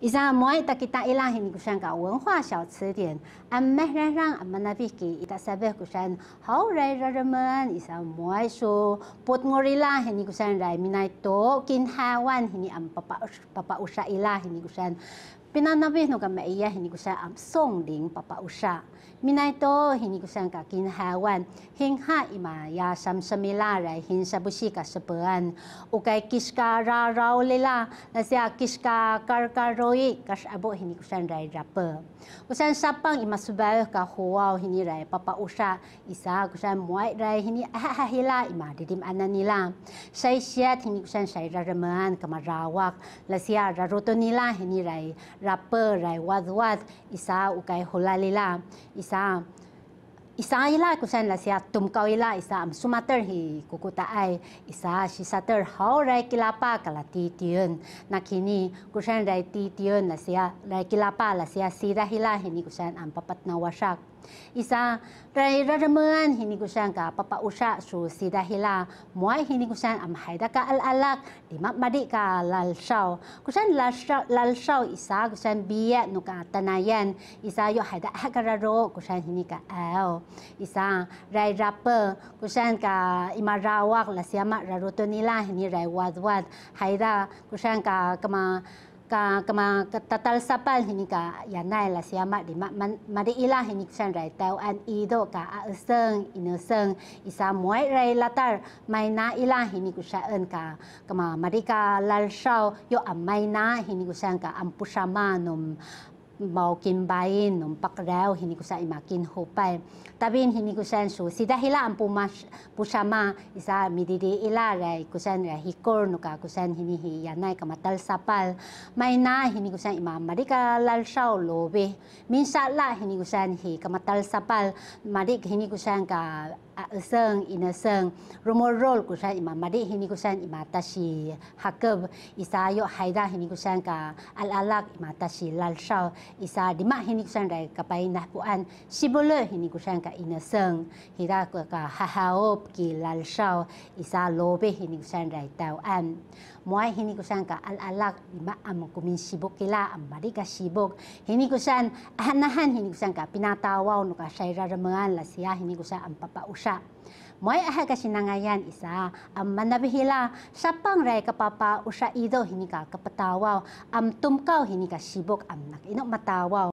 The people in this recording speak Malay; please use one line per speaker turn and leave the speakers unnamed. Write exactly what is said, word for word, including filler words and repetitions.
Isa moy ta kita ilang hini kusan ka 文化小词典 am meh rang am manabi ki ita sabeh kusan how rai raraman isa moy so pot ngorila hini kusan rai minai to kin hawan hini am papa papa usha ila hini kusan pinanabi no ka maiya hini kusan am song ding papa usha minai to hini kusan ka kin hawan hing ha ima ya sam samila rai hin sabusi ka sepean ukai kiska ra rau lela nasia kiska kar kar roi kas abo hini kusan rai rapper kusan sapang ima subal ka huau hini rai papa usha isa kusan muai rai hini ha hila ima didim ananila sai siat hini kusan sai raraman kamarawak lasia rarotonila hini rai rapper rai wadwad isa ukai hulalila isa Isa ila kusan la siya tumkaw ila isa am sumater hi kukutaay isa si sater how rai kilapa kala titiyon nakini kusan rai titiyon la siya rai kilapa la siya sida hila hini kusan am papat na wasak isa rai raraman hini kusan ka papa usha su sida hila muay hini kusan am haida ka alalak di madi ka lalsaw kusan lalsaw lalsaw isa kusan biya no ka tanayan isa yo haida hagararo kusan hini ka aw isa rai rapper kusan ka imarawak la siama raruto nila hini rai wadwad haida kusan ka kama ka kama tatal sapal hini ka yanai la siama di madi ila hini kusan rai tau an ido ka aeseng ineseng isa muai rai latar maina ila hini kusan ka kama madi ka lalsau yo amaina hini kusan ka ampusama num mau kimbain num pakraw hini kusan imakin hupay tabin hini kusan su sida hila ampu mas pusama isa mididi ila rai kusan rai hikor nuka kusan hini hi yanai kamatal sapal maina hini kusan ima madika lalsaw lobe minsa la hini kusan hi kamatal sapal madik hini kusan ka aeseng ineseng rumorol kusan ima madik hini kusan ima tashi hakab isa yo haida hini kusan ka alalak ima tashi lalsaw isa dima hini kusan rai kapai nahpuan sibolo hini kusan ka ineseng hira ka hahaop ki lalsaw isa lobe hini kusan rai tawan muai hini kusan ka alalak dima am kumin sibok kila am bari ka sibok hini kusan anahan hini kusan ka pinatawaw no ka shaira ramangan la siya hini kusan am papa usha muai aha ka sinangayan isa am manabihila sapang rai ka papa usha ido hini ka kapatawaw am tumkaw hini ka sibok am nak ino matawaw